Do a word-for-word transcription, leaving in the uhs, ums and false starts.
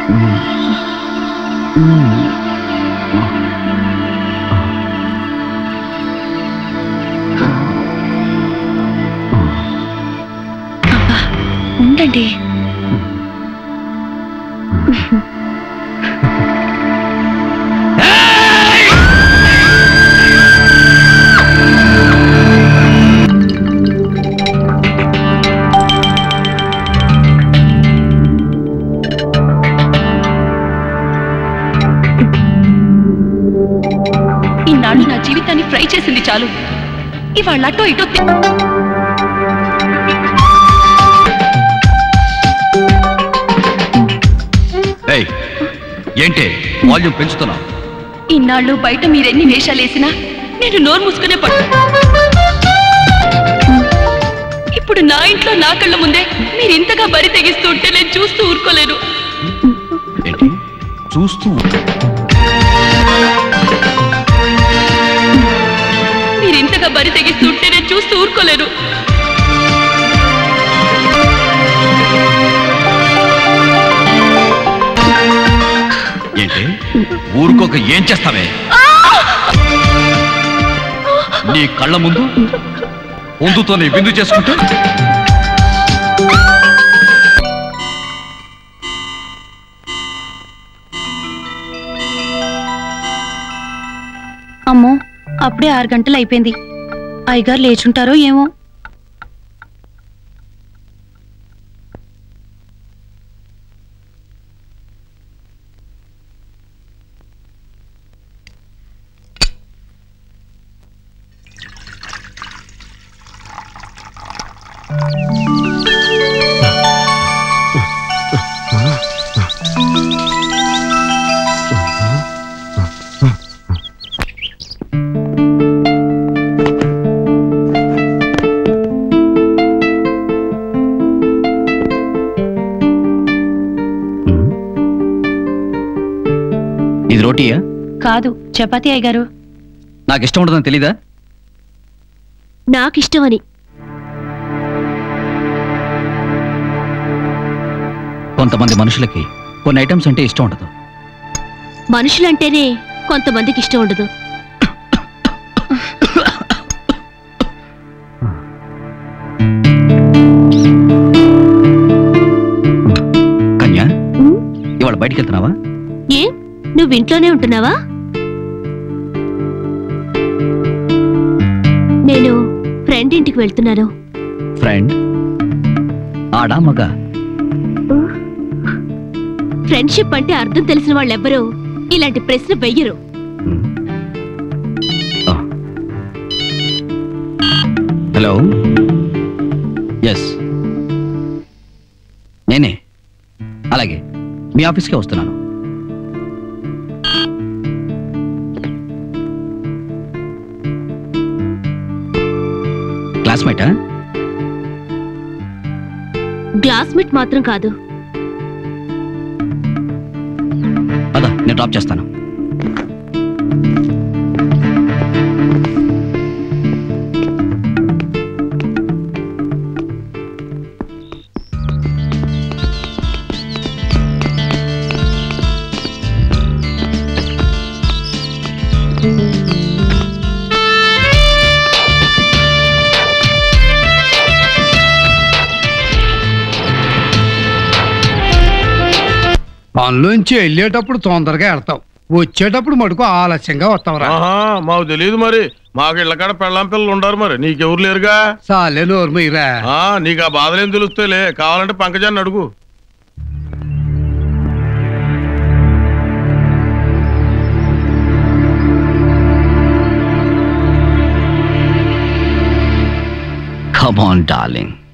ఉండండి. ఇన్నాళ్ళు నా జీవితాన్ని ఫ్రై చేసింది చాలు. ఇవాళ అటో ఇటో ఏంటే వాల్యూమ్ పెంచుతున్నా? ఇన్నాళ్ళు బయట మీరెన్ని వేషాలేసినా నేను నోరు మూసుకునే పట్టు. ఇప్పుడు నా ఇంట్లో నా కళ్ళ ముందే మీరు ఇంతగా బరి తెగిస్తూ ఉంటే నేను చూస్తూ ఊరుకోలేను. ఏంటి చూస్తూ? మీరు ఇంతగా బరి తెగిస్తూ ఉంటే నేను చూస్తూ ఊరుకోలేను. ఏంటి ఊరుకోక ఏం చేస్తావే? నీ కళ్ళ ముందు పొందుతోనే విందు చేసుకుంటూ అమ్మో, అప్పుడే ఆరు గంటలు అయిపోయింది. అయ్యగారు లేచుంటారో ఏమో. ఇది రోటీయా? కాదు, చపాతీ అయ్యగారు. నాకు ఇష్టం ఉండదని తెలీదా? నాకిష్టమని. కొంతమంది మనుషులకి కొన్ని ఐటమ్స్ అంటే ఇష్టం ఉండదు. మనుషులంటేనే కొంతమందికి ఇష్టం ఉండదు. కన్యా, ఇవాళ బయటికి వెళ్తున్నావా? ఏ, నువ్వు ఇంట్లోనే ఉంటున్నావా? నేను ఫ్రెండ్ ఇంటికి వెళ్తున్నాను. ఫ్రెండ్? ఆడా మగా? ఫ్రెండ్షిప్ అంటే అర్థం తెలిసిన వాళ్ళెవ్వరూ ఇలాంటి ప్రశ్న వెయ్యరు. హలో, ఎస్ నేనే. అలాగే మీ ఆఫీస్కే వస్తున్నాను. క్లాస్మేటా? క్లాస్మేట్ మాత్రం కాదు. పద, నేను డ్రాప్ చేస్తాను. పనిలోంచి వెళ్ళేటప్పుడు తొందరగా వెళ్తావు, వచ్చేటప్పుడు మటుకు ఆలస్యంగా వస్తావురా. మాకు తెలియదు మరి, మాకు ఇళ్ళకాడ పెళ్ళాం పిల్లలు ఉండారు, మరి నీకెవరు లేరుగా. సాలే నోర్మయ్యరా, నీకు ఆ బాధలేం తెలుస్తాయిలే, కావాలంటే పంకజాన్ని అడుగు. Come on, darling.